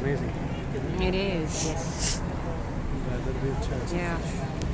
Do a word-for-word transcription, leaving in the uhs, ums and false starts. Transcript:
amazing. It is, yes. Weather भी अच्छा है. Yeah.